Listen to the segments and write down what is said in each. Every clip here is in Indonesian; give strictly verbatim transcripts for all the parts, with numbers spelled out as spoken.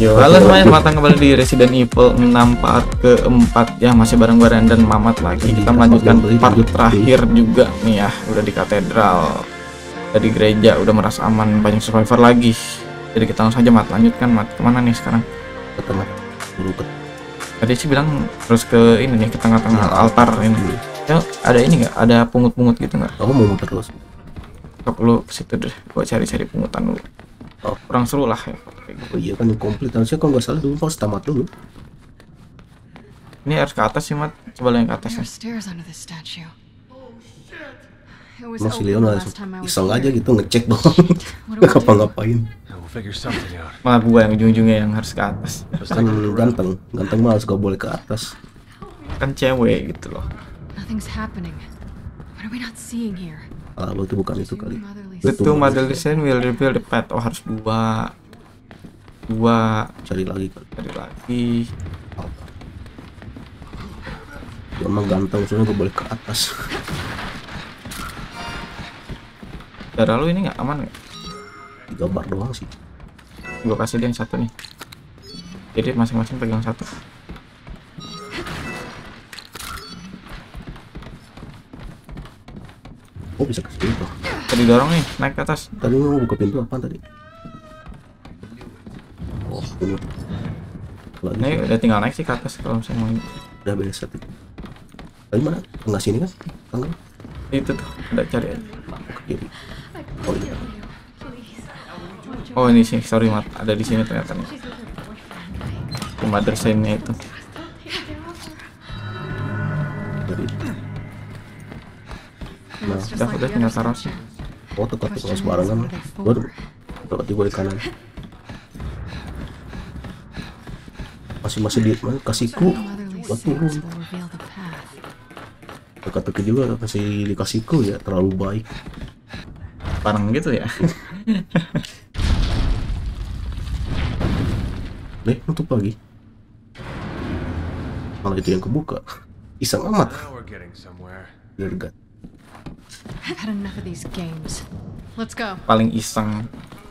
Yo, halo semuanya, selamat datang kembali di Resident Evil enam part keempat ya, masih bareng gue dan Mamat lagi. Kita melanjutkan part terakhir juga nih ya, udah di katedral, udah di gereja, udah merasa aman, banyak survivor lagi. Jadi kita langsung saja Mat, lanjutkan Mat, kemana nih sekarang? Ke tengah, dulu ke. Tadi sih bilang terus ke ini nih, ke tengah-tengah altar ini. Ya, ada ini nggak? Ada pungut-pungut gitu nggak? Kamu mau muter terus? Gak perlu ke situ deh, gue cari-cari pungutan dulu. Oh, kurang seru lah ya. Oh iya kan yang komplit, harusnya kalau nggak salah dulu harus tamat dulu. Ini harus ke atas sih Mat, coba yang ke atas ya. Emang si Leon langsung iseng aja gitu ngecek doang, ngapa-ngapain. Malah gue yang ujung-ujungnya yang harus ke atas. Kan ganteng, ganteng mah harus gak boleh ke atas. Kan cewek gitu loh. Ah, lo itu bukan itu kali. The two mother design will reveal the path. Oh, harus dua. Dua. Cari lagi kali. Cari lagi. Emang ganteng, soalnya gak boleh ke atas. Darah lu ini nggak aman nggak? Tiga bar doang sih. Gue kasih dia yang satu nih. Jadi masing-masing pegang satu. Oh bisa ke situ. Tadi dorong nih, naik ke atas. Tadi mau buka pintu apa tadi? Oh ini. Lagi Ini udah tinggal naik sih ke atas kalau misalnya mau. udah beres satu. Tadi mana? Tengah sini kan? Tengah. Itu tuh, udah cari aja. Ke kiri. Oh iya. Oh ini sih, sorry Mat, ada di sini ternyata nih. The mother sign-nya itu. Jadi. Nah, Udah, udah tinggal taruh sih. oh tekat tekat sembarangan. Baru tekat di bawah kanan. Masih masih di mana? Kasihku. Buat turun. Teka-teki juga masih dikasihku ya, terlalu baik. Parang gitu ya. Nih, nutup lagi. Malah itu yang kebuka. Iseng amat. Biar gak. Paling iseng.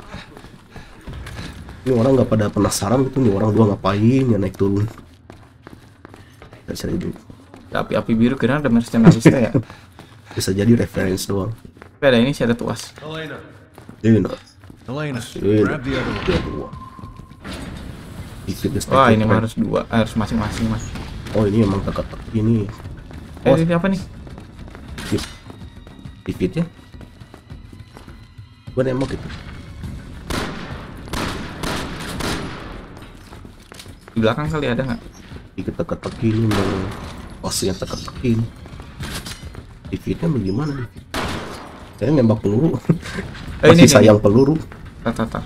Ini orang nggak pada penasaran gitu nih, orang dua ngapain ya naik turun. Kita cari dulu. Api-api biru kira ada mercenarisnya ya. Bisa jadi reference doang. Tapi ada ini sih, ada tuas. Ini nah. Elena, Ini. grab the other one. Dia dua. Dikit deh, Wah step ini back. mah harus dua, harus masing-masing Mas. Oh ini emang teka-teki ini. Eh Oh. ini apa nih? Dikit ya. Gua nembak gitu. Di belakang kali ada nggak? Dikit teka-teki ini mau pasnya teka-teki ini. Dikitnya bagaimana nih? Saya nembak peluru. Eh, Masih ini, sayang peluru. Tata tata.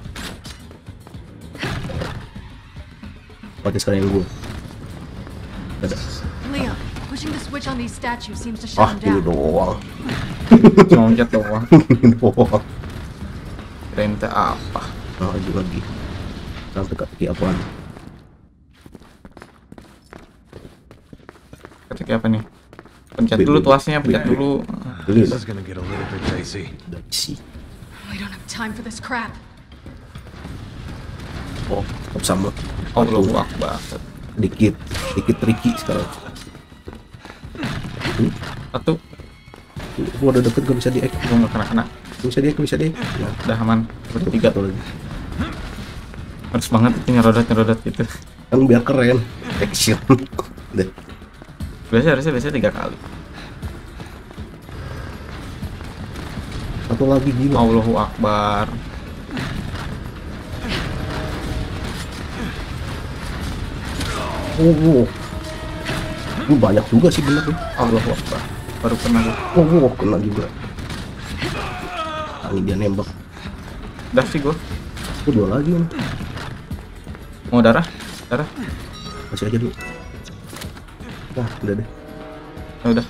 Pakai sekarang yang gue. Ada. Leon, pushing the switch on these statues seems to shut Ah them ini down. doang. Cuma loncat doang. Ini doang. Kirain teh apa? Nah lagi lagi. Sekarang teka-teki apaan? Ketika apa nih? Pencet Wait, dulu wait, tuasnya, pencet wait, wait. dulu. Ini This is gonna get a little bit dicey. udah isi. We don't have time for this crap. Oh tetap sama. Allahu Akbar. Dikit, dikit tricky sekarang. Hmm? Satu, Gua udah deket gak bisa di-hack. gue nggak kena-kena. Gak bisa di-hack, gak bisa di-hack. Nah, Udah aman. Berarti tiga. satu lagi. Harus banget itu nyerodot-nyerodot gitu. Kan biar keren. Action. Deh. Biasanya harusnya biasanya tiga kali. Satu lagi gila. Allahu Akbar. Oh, oh. Ini banyak juga sih bener tuh. Allahu Akbar. Baru kena gue. Oh, oh, kena juga. Nah, ini dia nembak. Udah sih gue. Oh, dua lagi nih. Mau darah? Darah? Masih aja dulu. Nah, udah deh. Ya udah.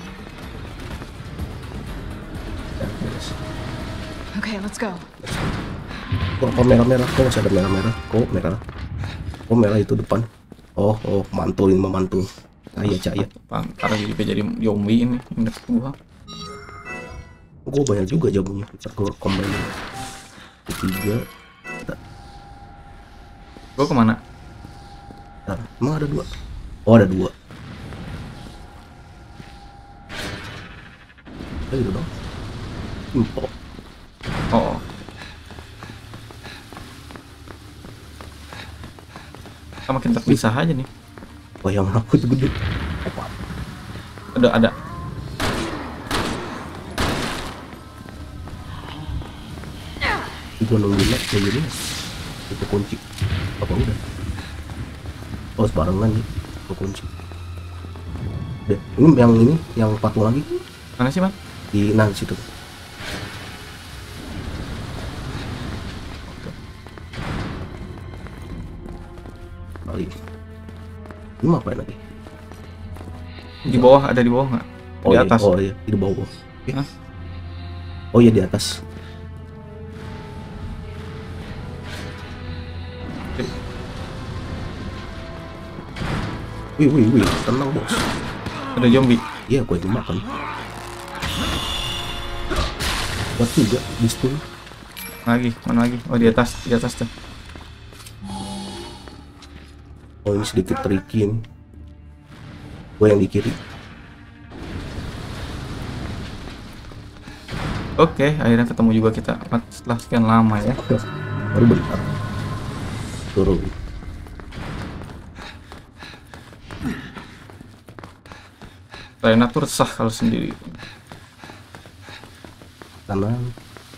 Ya, beres. Okay, let's go. Kok apa merah-merah? Kok masih ada merah-merah? Kok merah? Oh, merah itu depan. Oh, oh, mantul ini mah mantul. Cahaya, cahaya. Pantar juga jadi zombie ini. Ini gua. Gue banyak juga jagonya. Bisa gue combine. Ketiga. Gua kemana? Bentar, emang ada dua? Oh ada dua. Ya gitu dong. Info. Oh. Kita makin terpisah aja nih. Oh yang aku itu gede. Apa? Ada ada. Itu nungguin kayak gini. Itu kunci. Apa udah? Oh sebarengan nih. Itu kunci. Deh, ini yang ini yang patung lagi Mana sih, Man? di nah situ. Kali. Ini mau apa lagi? Di bawah, ada di bawah nggak? Oh Di iya, atas. oh iya, di bawah. Oke. Hah? Oh iya di atas. Wih wih wih, tenang bos. Ada zombie. Iya, gua itu makan. Buat juga di situ. Lagi, mana lagi? Oh, di atas, di atas tuh. Oh ini sedikit tricky nih. Gue yang di kiri. Oke, akhirnya ketemu juga kita setelah sekian lama ya. Baru bentar. Turun. Rena tuh resah kalau sendiri. Kanan.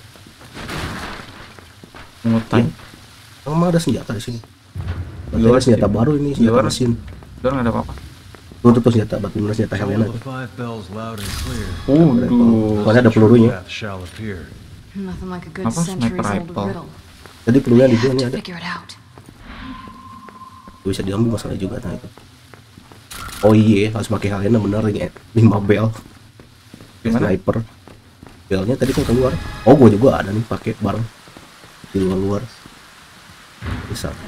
Ngutai. Emang ada senjata di sini. Di luar Ada senjata sih. baru ini, Di senjata luar. mesin. Udah nggak ada apa-apa. Tuh tuh, tuh senjata batu mesin, senjata Helena. All the five bells loud and clear. Waduh. Soalnya ada pelurunya. Path shall appear. Nothing like a good Apa? Sniper centuries old rifle. riddle. Tadi pelurunya di gua nih ada. Figure it out. Bisa diambil masalah juga nah itu. Oh iya, harus pakai Helena bener ini lima bel. Gimana? Sniper. Belnya tadi kan keluar. Oh, gua juga ada nih pakai bareng di luar-luar. Ini satu,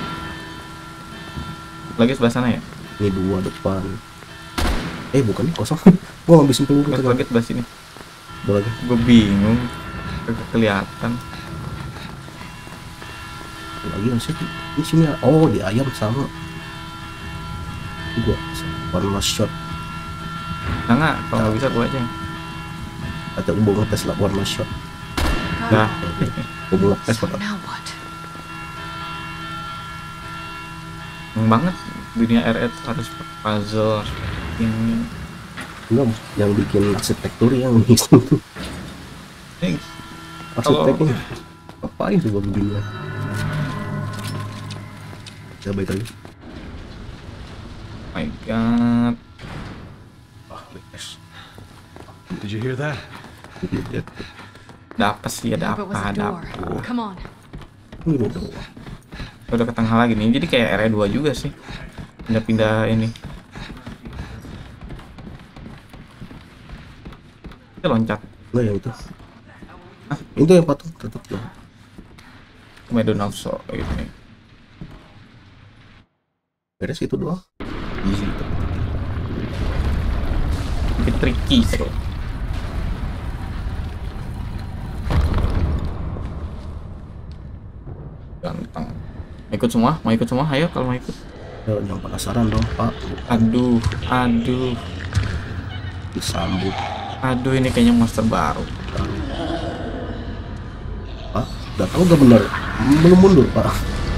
Lagi sebelah sana ya? ini dua depan. Eh, bukan nih kosong. Gua ngabisin peluru Lagi tadi. lagi sebelah sini. Ada lagi. Gue bingung. Kagak kelihatan. Ada lagi nggak sih? Ini sini. Oh, di ayam sama. Ini gua one last shot. Nah, nggak, kalau nggak bisa gue aja. Atau gua mau ngetes lah one last shot. Nah, Gua mau ngetes So Pak. now what? seneng banget dunia R E harus puzzle ini. Enggak, yang bikin arsitektur yang itu. Ini Arsiteknya ngapain coba begini? Ya baik lagi. my god. Ah, yes. Did you hear that? Ada apa sih? Ada Hope it was apa? a Ada door. apa? Come on. Ini dong. Udah ke tengah lagi nih. Jadi kayak R E dua juga sih. Pindah-pindah ini. Kita loncat. Enggak yang itu. Hah? Itu yang patung tetap dong. Medon of Soul ini. Beres itu doang. Easy. Bikin tricky sih. Ganteng. Mau ikut semua? Mau ikut semua? Ayo kalau mau ikut. Ya, yang penasaran dong, Pak. Aduh, aduh, Disambut. aduh ini kayaknya monster baru. Pak, udah tahu gak bener? Belum mundur, Pak.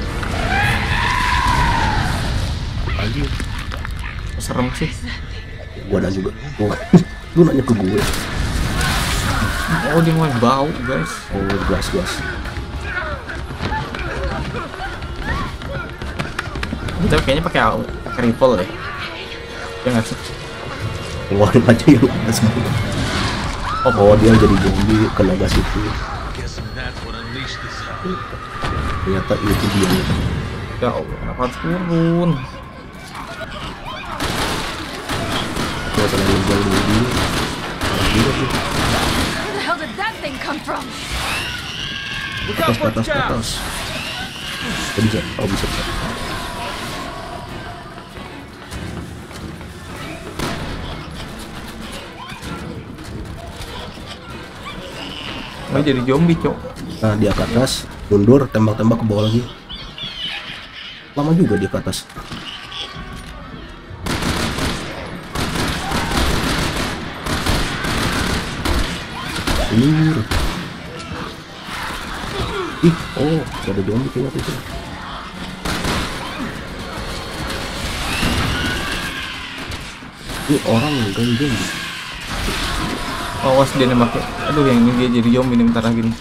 Lagi. Serem sih. Gua dan juga. Oh, lu nanya ke gue. Oh dia mulai bau guys. Oh, gas gas. Kita kayaknya pakai au- pakai rifle deh. Ya nggak sih? Keluarin aja yang ada semua. Oh, oh, dia jadi zombie kena gas itu. Guessing that's what unleashed this. Ternyata itu dia. Ya Allah, kenapa harus turun? Kalau terlalu jauh dulu. Parah juga sih. Where the hell did that thing come from? Look Atas, out for atas, the atas. Oh, bisa. Oh, bisa, bisa. Oh jadi zombie cok. Nah, dia ke atas, mundur, tembak-tembak ke bawah lagi. Lama juga dia ke atas. Ini. Ih, oh, ada zombie kayaknya itu. Ini orang yang kan zombie. Awas dia nembak. Aduh, yang ini dia jadi zombie nih bentar lagi nih.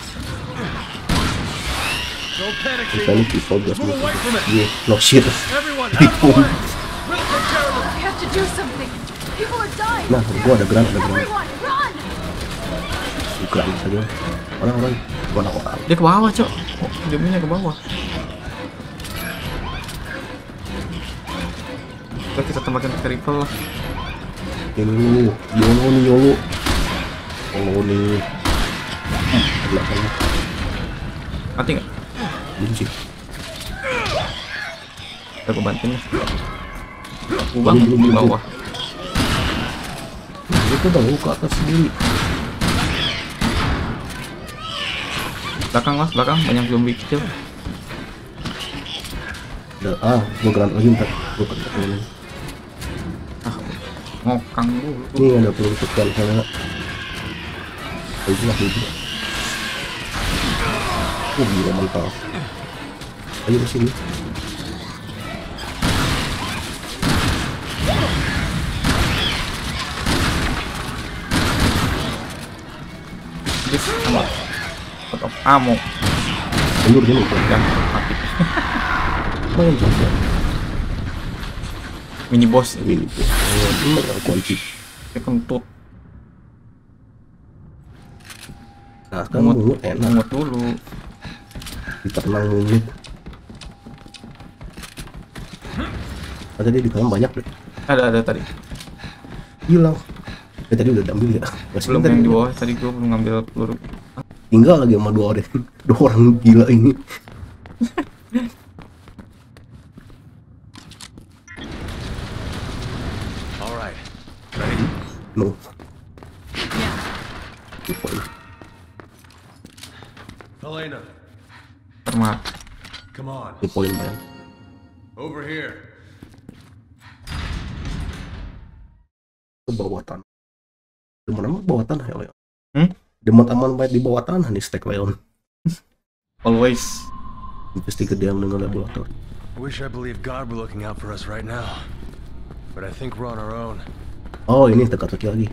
Don't panic, Kita ini people. people gas Move away from it. Iya, no shit. Everyone, out of the way. We'll take care of them. We have to do something. People are dying. Nah, gua ada granat, ada granat. Everyone, run! Bukan saja. Orang-orang, mana orang? Dia ke bawah, Cok. Oh, zombie-nya ke bawah. Udah, kita tembakin ke rifle lah. Ini lu, Yolo nih, Yolo. Yolo nih. Belakangnya. Mati nggak? Belum sih. Udah gue bantuin nih. Gue bangun Belum, di belum, bawah. Itu udah lu ke atas sendiri. Belakang mas, belakang banyak zombie kecil. Udah, ah, gua granat lagi ntar. Gua kena ini. Ah, ngokang dulu. Ini ada perlu tekan sana. Oh, itu lah itu. Oh, gila mantap. Ayo ke sini. This sama out of ammo. Mundur sini. Dan mati. Main juga. Mini boss Ini. Oh, ini ada kunci. dia kentut. Nah, sekarang Mungut, mungut enak. mungut dulu. Kita tenang mungut. Ada dia di dalam banyak deh. Ada ada tadi. Hilang. Ya tadi udah diambil ya. Masih Belum tadi yang di bawah tadi gue belum ngambil peluru. tinggal lagi sama dua orang. Dua orang gila ini. All right. Ready? No. Yeah. Lupa ini. Helena, Termat. come on. Ini poin banyak. Over here. Ke bawah tanah. Demen amat bawah tanah ya, Leon. Hmm? Demen aman banget di bawah tanah nih stack Leon. Always. Investigate dia dengan laborator. I wish I believed God were looking out for us right now. But I think we're on our own. Oh, ini teka-teki lagi.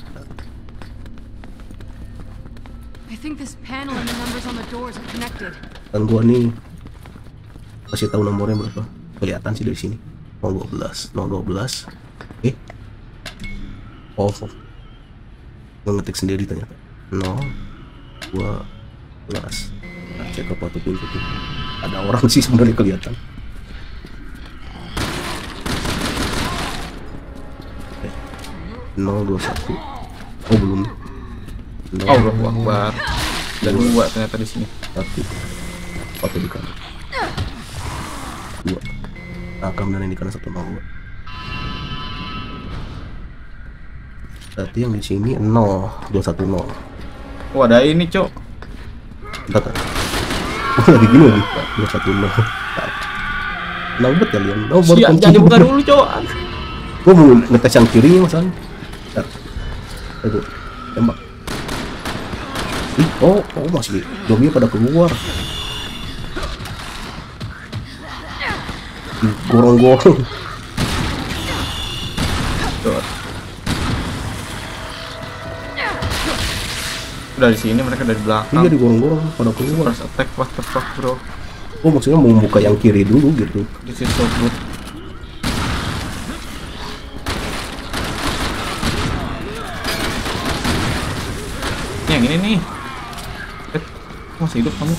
I think this panel and the numbers on the doors are connected. Dan gua nih kasih tahu nomornya berapa. Kelihatan sih dari sini. nol dua belas, nol dua belas. Eh. Oh. Gua ngetik sendiri ternyata. nol dua belas. Nah, cek apa tuh pintu tuh. Ada orang sih sebenarnya kelihatan. Eh. nol dua satu. Oh, belum. nol Oh, belum akbar. Dan dua ternyata di sini. satu. Satu di kanan. Dua. Nah, kemudian di kanan satu nol dua. Berarti yang di sini nol dua satu nol. Oh, ada ini, Cok. Entar kan. Oh, lagi gini lagi. dua satu nol. Nah, bet kalian. Oh, baru Siap, kunci. jangan dibuka dulu, Cok. Gua mau ngetes yang kirinya masalah. Bentar. Aduh, tembak. Ih, oh, oh masih zombie pada keluar. Ih, gorong-gorong. Tuh. Udah di sini mereka dari belakang. Iya, di gorong-gorong pada keluar. First attack, what the fuck, bro. Oh, maksudnya mau buka yang kiri dulu gitu. This is so good. Ini yang ini nih. Eh, masih hidup kamu?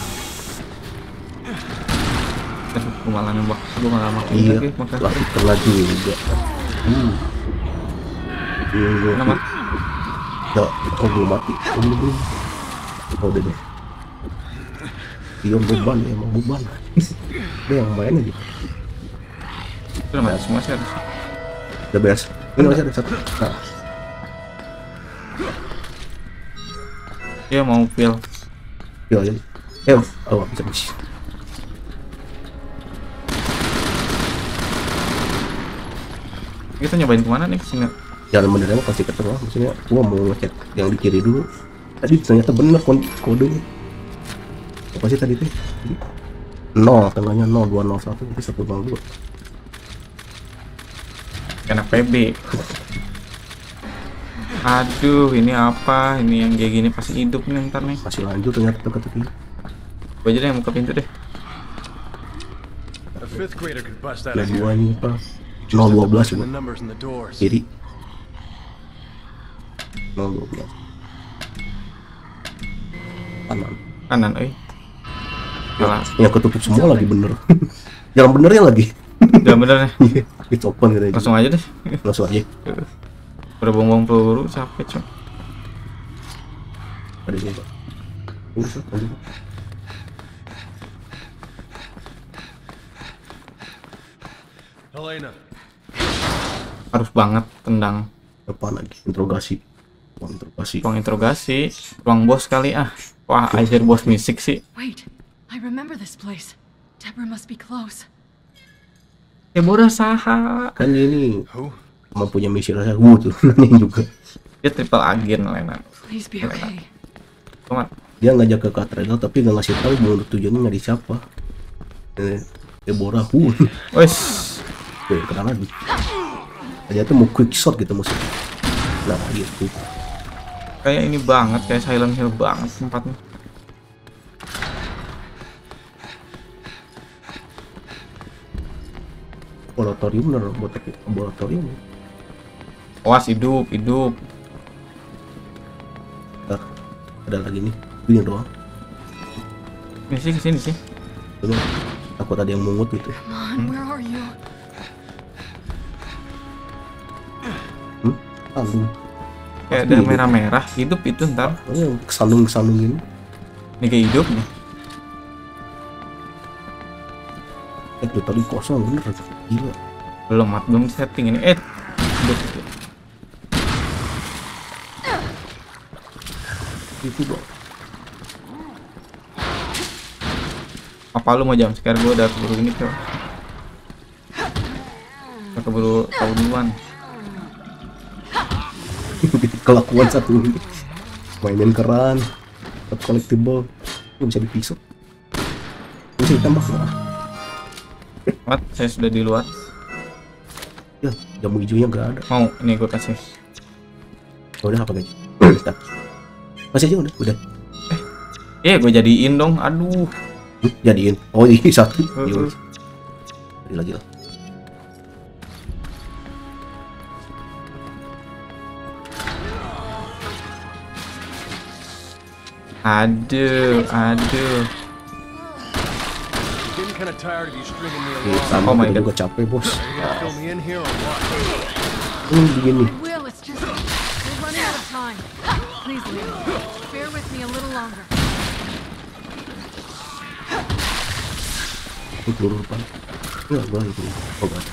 Eh, gue malah nembak. Gue malah makin Iya, lagi. Makasih. lagi kena juga. Hmm. Iya, Kenapa? ya, oh belum mati. Oh, belum, belum. Oh, udah deh. Iya, beban ya, emang beban. Udah yang main aja. Udah mati semua sih harus. Udah beres. Ini masih ada satu. Nah, Dia mau pil. ya aja. Eh, oh, bisa bisa. Kita nyobain kemana nih kesini? Jalan benernya pasti ketemu, maksudnya gua mau ngecek yang di kiri dulu. Tadi ternyata bener kodenya. Apa sih tadi tuh? Nol, tengahnya nol, dua nol satu, itu satu nol dua. Kena P B. Aduh, ini apa? Ini yang kayak gini pasti hidup nih ntar nih. Masih lanjut ternyata teka-teki. Gue aja deh yang buka pintu deh. A fifth grader could bust out Nah of here. dua ini apa? Just nol have dua to belas look at the juga. numbers in the doors. Kiri. nol dua belas. Kanan. Kanan, eh. Salah. Yang ketutup semua lagi bener. Jalan benernya lagi. Jangan bener nih. It's open katanya. Langsung aja deh. Langsung aja. Udah buang-buang peluru, capek cok. Ada ini Pak. Ini Pak, lanjut. Helena, Harus banget tendang. Depan lagi interogasi. Ruang interogasi. Ruang interogasi, ruang bos kali ah. Wah, akhir bos misik sih. Wait, I remember this place. Deborah must be close. Deborah saha. Kan ini who? emang punya misi rasa gue tuh nanyain juga. Dia triple agen Lena. Please be okay. Cuma Dia ngajak ke katedral tapi nggak ngasih tahu menurut tujuannya nyari siapa. Eh, Deborah, uh, wes. gue kenal lagi. Dia tuh mau quick shot gitu maksudnya. Nah gitu. Kayak ini banget, kayak Silent Hill banget tempatnya. Laboratorium bener, buat laboratorium. Awas, hidup, hidup. Nah, ada lagi nih, ini doang. Ini sih kesini sih. Dulu takut ada yang mungut gitu. Come on, where are you? Hmm? Aduh, Kayak Pasti ada hidup. merah-merah, hidup itu ntar. oh, yang kesandung kesandung gini. Ini kayak hidup nih. Eh, tuh tadi kosong bener, gila. Belum mat, belum setting ini. Eh, hidup itu. Itu dong. Apa lu mau jam scare gue udah keburu ini tuh. Udah keburu tahu duluan. Kelakuan satu ini. Mainin keran, satu collectible, ini bisa dipisah. Bisa ditambah lah. Mat, saya sudah di luar. Ya, jamu hijaunya nggak ada. Mau, ini gue kasih. Oh, udah apa guys? Udah. Masih aja udah, udah. Eh, gue jadiin dong. Aduh. Hmm, jadiin. Oh iya satu. Uh, Iya. uh. Jadi lagi lah. Aduh, aduh. Getting kind of tired of you stringing me Iya, along. sama Oh my kita God. juga capek bos. Are you gonna fill me in here or what? Hmm, begini. I will, it's just we're running out of time. Please, Leo, bear with me a little longer. Ini peluru depan. Ya, gua itu. Oh, gak.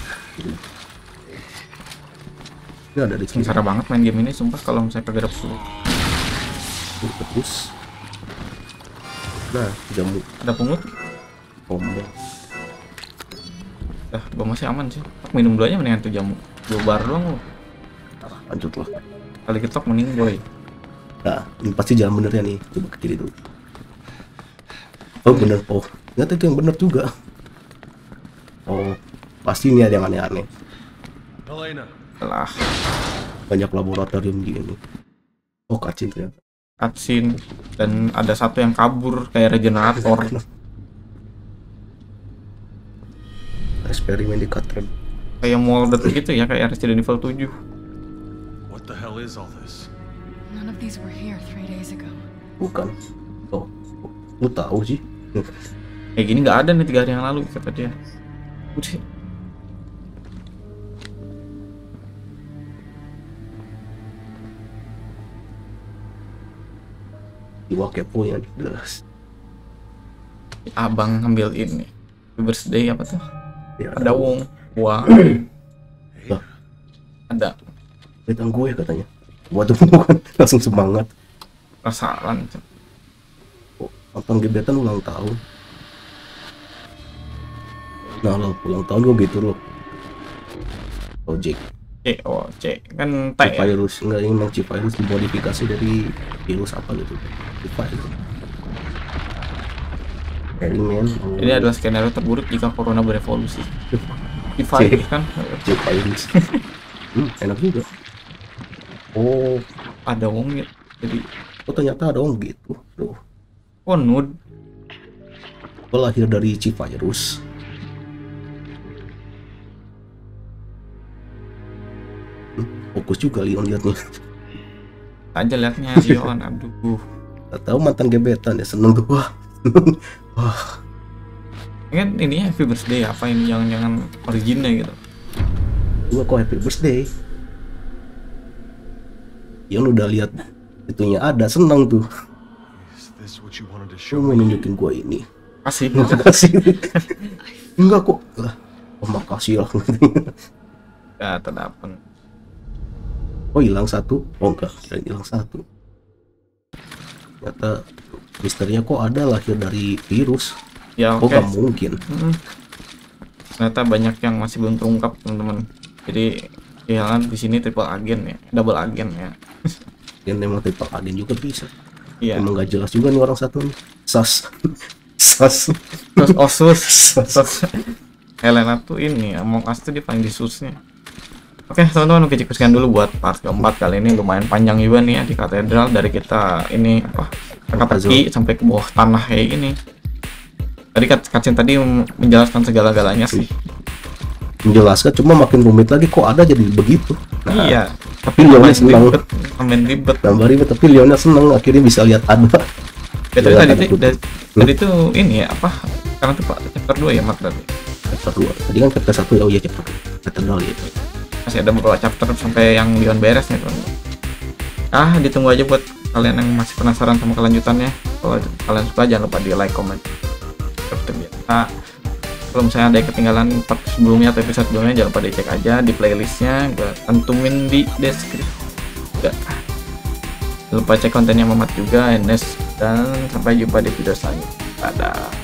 Ini ada di sini. Sengsara banget main game ini, sumpah kalau misalnya kagak ada peluru. Terus. Nah, jamu Ada pungut. combo. Dah, gue masih aman sih. Aku minum dulu aja mendingan tuh jamu. Dua bar doang lu. Lanjut lah. Kali ketok mending boy. Nah, ini pasti jalan benernya nih. Coba ke kiri dulu. Oh, bener. Oh, ternyata itu yang bener juga. Oh, pasti ini ada yang aneh-aneh. Helena, Lah, Banyak laboratorium gini. Oh, kacin ternyata. cutscene dan ada satu yang kabur kayak regenerator. Eksperimen di katedral. Kayak molded gitu ya, kayak Resident Evil tujuh. what the hell is all this? None of these were here three days ago. Bukan. Oh, lu tahu sih. Kayak gini nggak ada nih tiga hari yang lalu kata dia. Udah. Jiwa kepo yang jelas. Abang ngambil ini. Birthday apa tuh? Ya, Ada wong. Wah, Lah, ada datang gue katanya. Waduh, bukan langsung semangat. rasalan. Oh, nonton gebetan ulang tahun. Nah, lo ulang tahun gue gitu loh. Project. C oh C kan T ya? C-virus enggak, ini memang C-virus dimodifikasi dari virus apa gitu. C-virus. Eksperimen. Ini adalah skenario terburuk jika corona berevolusi. C-virus kan? C-virus. Hmm, enak juga. Oh, Ada wongnya. Jadi, oh ternyata ada orang gitu. Tuh, oh nude. gua lahir dari C-virus. Hmm, fokus juga Leon liatnya. Aja liatnya Leon, aduh. Gak tahu mantan gebetan ya, seneng tuh. Wah. Wah, Kan ini happy birthday apa ini jangan-jangan originnya gitu. gua kok happy birthday. Leon udah lihat itunya ada, seneng tuh. Is this what you wanted to Lu show mau me? nunjukin gua ini. Kasih. Makasih. Enggak kok. Lah, oh, makasih lah. Ya terdapat. Oh, hilang satu. Oh enggak, kirain hilang satu. Ternyata misterinya kok ada lahir dari virus. Ya Oh, oke. nggak mungkin. Mm. Ternyata banyak yang masih belum terungkap teman-teman. Jadi ya kan di sini triple agen ya, double agen ya. Dan memang triple agen juga bisa. Iya. Emang nggak jelas juga nih orang satu nih. Sas. Sas. Terus Osus. Terus Helena tuh ini Among Us tuh dia paling disusnya. Oke teman-teman, oke cukup sekian dulu buat part keempat kali ini. Lumayan panjang juga nih ya di katedral, dari kita ini apa teka-teki sampai ke bawah tanah kayak gini. Tadi cutscene tadi menjelaskan segala-galanya sih. Menjelaskan, cuma makin rumit lagi kok ada jadi begitu. Nah, Iya. tapi Leonnya Main senang. ribet, main ribet. Nambah ribet, tapi Leonnya seneng akhirnya bisa lihat ada. Ya, tadi Lihat tadi ada tuh putih. dari- tadi tuh ini ya apa? Karena tuh Pak chapter dua ya Mat tadi. Chapter dua. Tadi kan chapter satu ya, oh iya chapter katedral ya. Masih ada beberapa chapter sampai yang Leon beres nih teman. Ah, ditunggu aja buat kalian yang masih penasaran sama kelanjutannya. Kalau kalian suka jangan lupa di like, comment, seperti biasa. Kalau misalnya ada yang ketinggalan part sebelumnya atau episode sebelumnya, jangan lupa dicek aja di playlistnya, gue cantumin di deskripsi juga. Jangan lupa cek kontennya Mamat juga, Enes, dan sampai jumpa di video selanjutnya. Dadah.